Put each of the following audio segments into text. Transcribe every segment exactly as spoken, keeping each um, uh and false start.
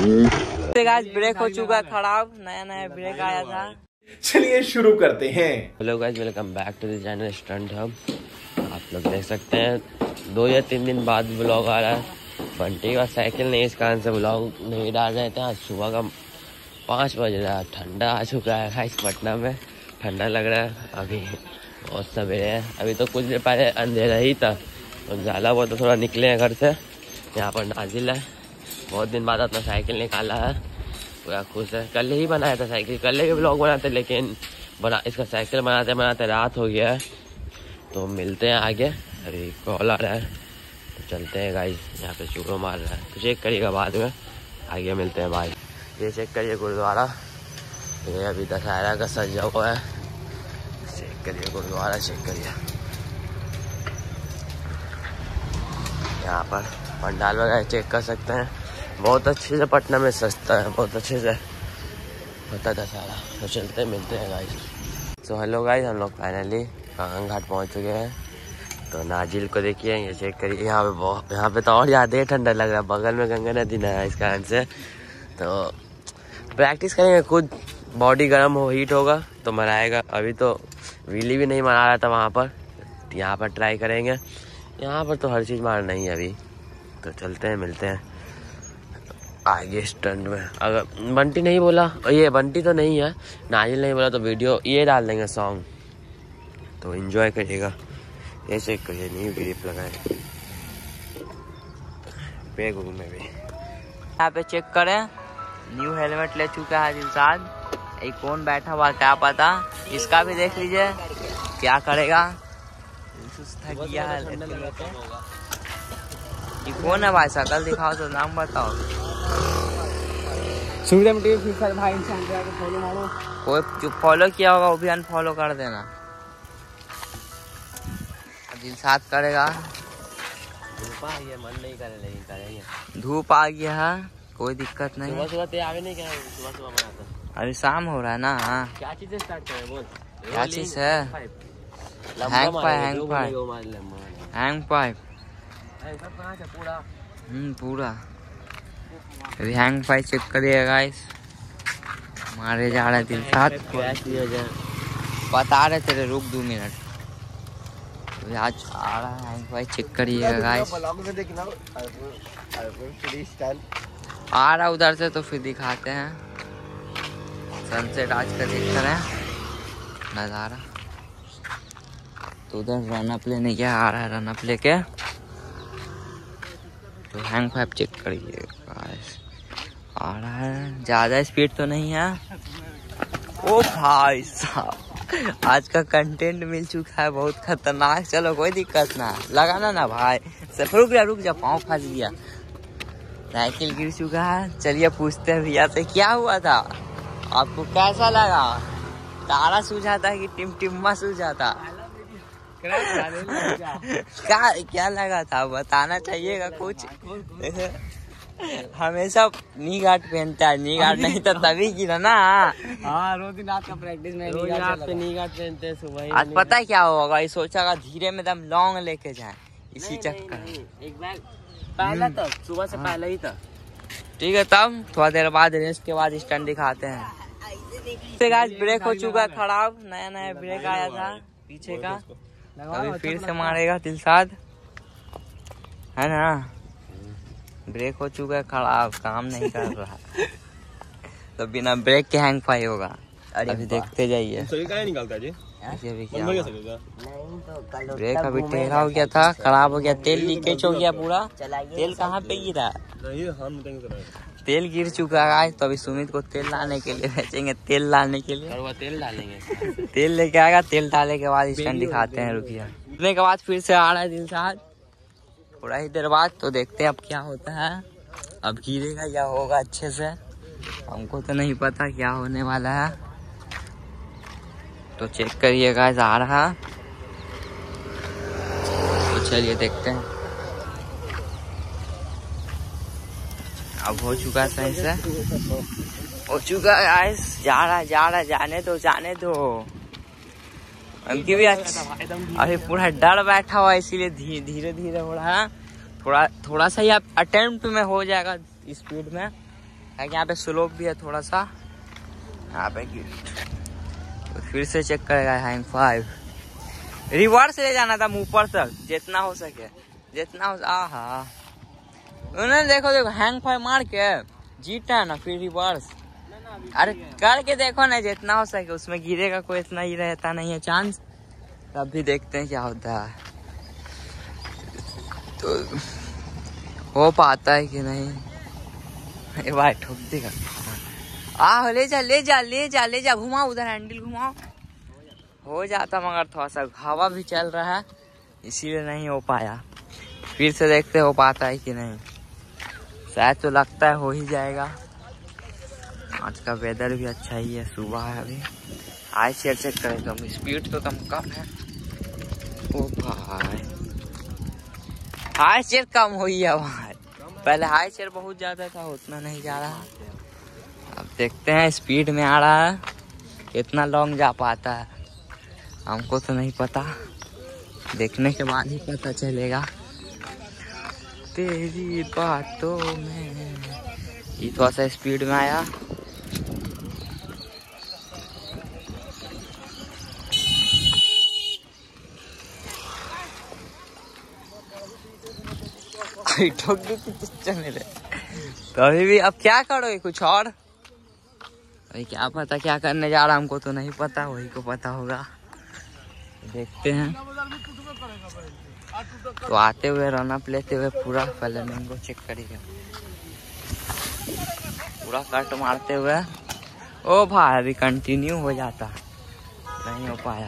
Guys break हो चुका खराब, नया नया ब्रेक आया था। चलिए शुरू करते हैं। Hello guys, welcome back to the channel stunt hub. आप लोग देख सकते हैं दो या तीन दिन बाद ब्लॉग आ रहा है। बंटी का साइकिल नहीं, इस कारण से ब्लॉग नहीं डाल रहे थे। आज सुबह का पाँच बज रहा है, ठंडा आ चुका है गाइस। पटना में ठंडा लग रहा है अभी, बहुत सवेरे है। अभी तो कुछ देर पहले अंधेरा ही था, तो ज़्यादा बहुत तो थोड़ा निकले हैं घर से। यहाँ पर नाजिल है, बहुत दिन बाद अपना साइकिल निकाला है, पूरा खुश है। कल ही बनाया था साइकिल, कल ही ब्लॉग बनाते, लेकिन बना इसका साइकिल बनाते बनाते रात हो गया है। तो मिलते हैं आगे, अरे कॉल आ रहा है तो चलते हैं गाइस। यहाँ पे चूड़ो मार रहा है, तो चेक करिएगा बाद में, आगे मिलते हैं भाई। ये चेक करिए गुरुद्वारा, ये अभी दशहरा का सजा हुआ है। चेक करिए गुरुद्वारा, चेक करिए यहाँ पर पंडाल वगैरह चेक कर सकते हैं। बहुत अच्छे से पटना में सस्ता है, बहुत अच्छे से होता है दशहरा। तो चलते हैं, मिलते हैं गाइस। सो हेलो गाइस, हम लोग फाइनली कांगन घाट पहुंच चुके हैं। तो नाजिल को देखिए, ये चेक करिए, यहाँ पे बहुत, यहाँ पे तो और ज़्यादा ही ठंडा लग रहा है। बगल में गंगा नदी ना है, इस कारण से तो प्रैक्टिस करेंगे। खुद बॉडी गर्म हो, हीट होगा तो मनाएगा। अभी तो व्हीली भी नहीं मना रहा था वहाँ पर, यहाँ पर ट्राई करेंगे। यहाँ पर तो हर चीज़ मारना ही है अभी। तो चलते हैं, मिलते हैं आगे स्टंट में। अगर बंटी नहीं बोला, ये बंटी तो नहीं है, नाजिल नहीं बोला तो वीडियो ये डाल देंगे सॉन्ग, तो एंजॉय करिएगा। ये चेक करिए, न्यू ग्रिप लगाए बैग में भी। यहाँ पे चेक करें, न्यू हेलमेट ले चुका है दिलशाद। एक कौन बैठा हुआ क्या पता, इसका भी देख लीजिए क्या करेगा। गया है। ये कौन है भाई, शकल दिखाओ तो नाम बताओ। भाई फॉलो मारो, कोई जो फॉलो किया होगा वो भी अनफॉलो कर देना। दिलशाद करेगा। धूप आ गया, मन नहीं करे लेकिन करेंगे। धूप आ गया है, कोई दिक्कत नहीं। सुबह सुबह आगे नहीं क्या, सुबह सुबह बनाता। अभी शाम हो रहा है ना। क्या चीज से स्टार्ट करें बोल, क्या चीज है? Hang pipe, hang pipe, hang pipe पूरा हम्म पूरा। अभी हैंग पाइप चेक करिएगा गाइस। मारे जा रहे दिन साथ बता रहे तेरे, रुक दो मिनट। अभी आज आ रहा है हैंग पाइप, चेक करिएगा गाइस। आ रहा उधर से तो फिर दिखाते हैं। सनसेट आज का देख रहे हैं नज़ारा। तो उधर रनअप लेने क्या आ रहा है, रनअप लेके। तो हैंग पाइप चेक करिए गाइस, आ रहा है। ज़्यादा स्पीड तो नहीं है। ओ भाई साहब, आज का कंटेंट मिल चुका है बहुत खतरनाक। चलो कोई दिक्कत ना, लगाना ना भाई। सिर्फ रुक जा, रुक जा, पाँव फंस गया। साइकिल गिर चुका है। चलिए पूछते हैं भैया से क्या हुआ था, आपको कैसा लगा। तारा सूझा था कि टिमटिम्मा सूझा था? क्या क्या लगा था, बताना चाहिएगा कुछ। हमेशा नी गार्ड पहनता है, नी गार्ड नहीं तो तभी गिरा ना। हाँ, रोज दिन रात का प्रैक्टिस में रोज रात पे नी गार्ड पहनते हैं सुबह। आज पता है क्या होगा, ये सोचा धीरे में दम लॉन्ग लेके जाए, इसी चक्कर। एक बार पहला था, सुबह से पहले ही था। ठीक है, तब थोड़ा देर बाद रेस्ट के बाद स्टंट दिखाते हैं। तो गाइस ब्रेक हो चुका है खराब, नया नया ब्रेक आया था पीछे का। अभी फिर से मारेगा दिलशाद, है ना। ब्रेक हो चुका है खराब, काम नहीं कर रहा। तो बिना ब्रेक के हैंग पाई होगा। अभी देखते जाइए। निकालता जी अभी क्या ब्रेक अभी टेढ़ा हो गया था, खराब हो गया। तेल लीकेज हो गया पूरा। तेल कहाँ पे गिरा? तेल गिर चुका है। तो अभी सुमित को तेल लाने के लिए भेजेंगे, तेल लाने के लिए तेल डालेंगे। तेल लेके आएगा, तेल डालने के बाद स्टैंड दिखाते हैं। रुकिए, के बाद फिर से आ रहा है दिलशाद थोड़ा ही देर बाद। तो देखते हैं अब क्या होता है, अब गिरेगा या होगा अच्छे से, हमको तो नहीं पता क्या होने वाला है। तो चेक करिएगा, आ रहा। तो चलिए देखते हैं। अब हो चुका है, सही से हो चुका है गाइस। जा रहा है, जा रहा है, जाने दो, जाने दो। उनकी भी अच्छा, अभी पूरा डर बैठा हुआ है, इसीलिए धीरे धीरे हो रहा है। थोड़ा थोड़ा सा ही अटेम्प्ट में हो जाएगा स्पीड में, है कि यहाँ पे स्लोप भी है थोड़ा सा यहाँ पे। तो फिर से चेक करेगा हैंग फाइव। रिवर्स ले जाना था ऊपर तक जितना हो सके, जितना हो। आहा उन्होंने देखो देखो हैंग फाइव मार के जीता ना, फिर रिवर्स। अरे करके देखो ना जितना हो सके, उसमें गिरेगा कोई इतना ही रहता नहीं है चांस। तब भी देखते हैं क्या होता है, तो हो पाता है कि नहीं। भाई ठोक देगा। आ ले जा ले जा ले जा ले जा, घुमाओ उधर, हैंडल घुमाओ। हो जाता मगर थोड़ा सा हवा भी चल रहा है इसीलिए नहीं हो पाया। फिर से देखते हो पाता है कि नहीं। शायद तो लगता है हो ही जाएगा। आज का वेदर भी अच्छा ही है, सुबह है अभी। हाई शेयर चेक करें कम, स्पीड तो कम कम है। ओ भाई हाई शेयर कम हुई है भाई, पहले हाई शेयर बहुत ज्यादा था, उतना नहीं जा रहा। अब देखते हैं स्पीड में आ रहा है कितना लॉन्ग जा पाता है, हमको तो नहीं पता, देखने के बाद ही पता चलेगा। तेरी बातों में ये थोड़ा सा स्पीड में आया। ठोक दी मेरे तो अभी भी। अब क्या करोगे कुछ और? अभी क्या पता क्या करने जा रहा, हमको तो नहीं पता, वही को पता होगा। देखते हैं। तो आते हुए रनअप लेते हुए पूरा फ्लेमिंगो चेक करेंगे, पूरा कट मारते हुए। ओ भाई अभी कंटिन्यू हो जाता, नहीं हो पाया।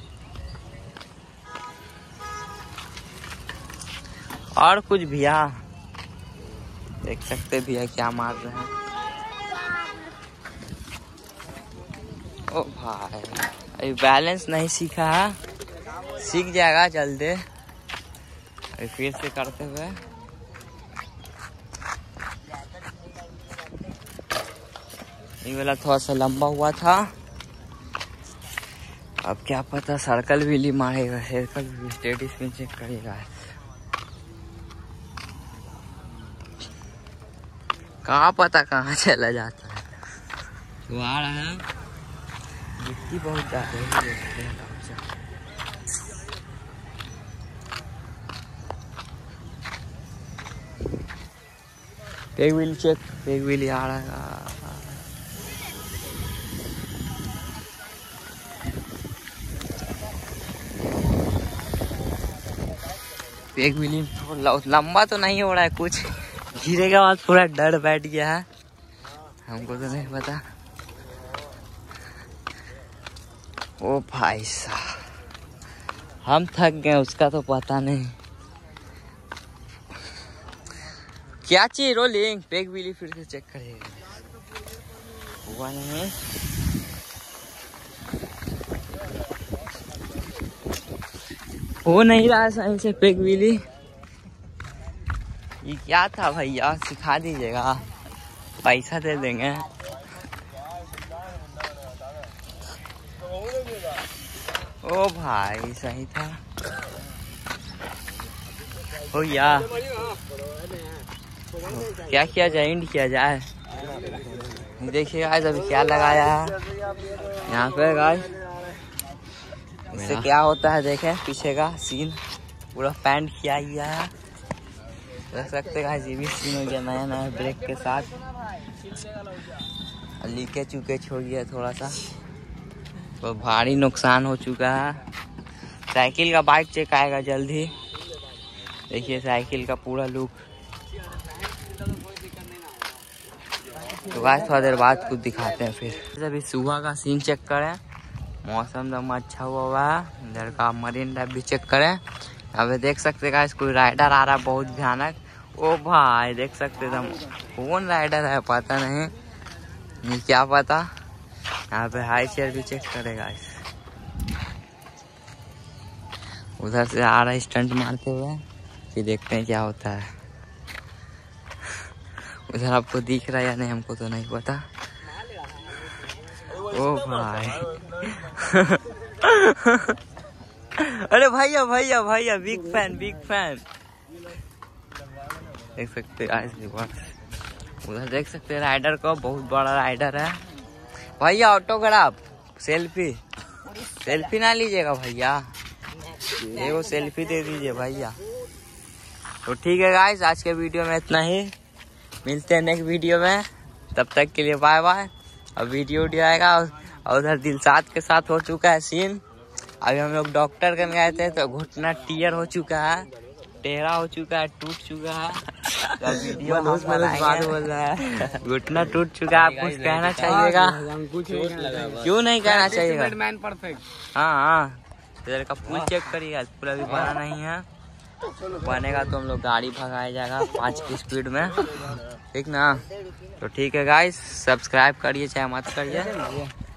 और कुछ भैया देख सकते भैया क्या मार रहे हैं। ओ भाई अभी बैलेंस नहीं सीखा है, सीख जाएगा जल्दी। अभी फिर से करते हुए ये वाला थोड़ा सा लंबा हुआ था, अब क्या पता सर्कल भी ली मारेगा, सर्कल भी स्टेडी स्पिन चेक करेगा। कहाँ पता कहाँ चला जाता है। तो आ रहा है, मिट्टी बहुत ज्यादा है, देखते हैं। Peg wheel check, peg wheel आ रहा है। पेग व्हील लंबा तो नहीं हो रहा है, कुछ गिरेगा बाद पूरा डर बैठ गया है, हमको तो नहीं पता। ओ भाई साहब हम थक गए, उसका तो पता नहीं क्या चीज। रोलिंग पेग व्हील फिर से चेक करेगा, हुआ नहीं। हो नहीं रहा सही से पेग व्हील। ये क्या था भैया, सिखा दीजिएगा, पैसा दे देंगे। ओ भाई सही था हो या क्या किया जाए, इंड किया जाए। देखिए गाइस अभी क्या लगाया है यहाँ पे गाइस, इससे क्या होता है देखें। पीछे का सीन पूरा पैंट किया गया है, देख सकते गाइस। ये भी सीन हो गया नया नया ब्रेक के साथ, लीके चुके छोड़ गया थोड़ा सा, तो भारी नुकसान हो चुका है। साइकिल का बाइक चेक आएगा जल्द ही, देखिए साइकिल का पूरा लुक। तो गाइस थोड़ा देर बाद कुछ दिखाते हैं फिर। अभी सुबह का सीन चेक करें, मौसम एकदम अच्छा हुआ हुआ है। इधर का मरीन ड्राइव भी चेक करें। अभी देख सकते गाइस कोई राइडर आ रहा है बहुत भयानक। ओ भाई देख सकते एकदम कौन राइडर है पता नहीं, ये क्या पता। यहाँ पे हाई चेयर भी चेक करेगा। उधर से आ रहा है स्टंट मारते हुए, फिर देखते हैं क्या होता है। उधर आपको दिख रहा है या नहीं हमको तो नहीं पता। ओ भाई अरे भैया भैया भैया बिग फैन बिग फैन, देख सकते हैं। उधर देख सकते हैं राइडर को, बहुत बड़ा राइडर है। भैया ऑटोग्राफ सेल्फी सेल्फी ना लीजिएगा भैया, देखो सेल्फी दे दीजिए भैया। तो ठीक है गाइस, आज के वीडियो में इतना ही, मिलते हैं नेक्स्ट वीडियो में, तब तक के लिए बाय बाय। अब वीडियो वीडियो आएगा। और उधर दिलशाद के साथ हो चुका है सीन। अभी हम लोग डॉक्टर के गए थे तो घुटना टीयर हो चुका है, टेढ़ा हो चुका है, टूट चुका है। वीडियो बोल रहा है घुटना टूट चुका है। आप कुछ कहना चाहिएगा? क्यों नहीं कहना चाहिएगा? हाँ हाँ, इधर का पुल चेक करिएगा, पूरा भी बना नहीं है। बनेगा तो हम लोग गाड़ी भगाया जाएगा पाँच की स्पीड में, ठीक ना। तो ठीक है गाइस, सब्सक्राइब करिए चाहे मत करिए।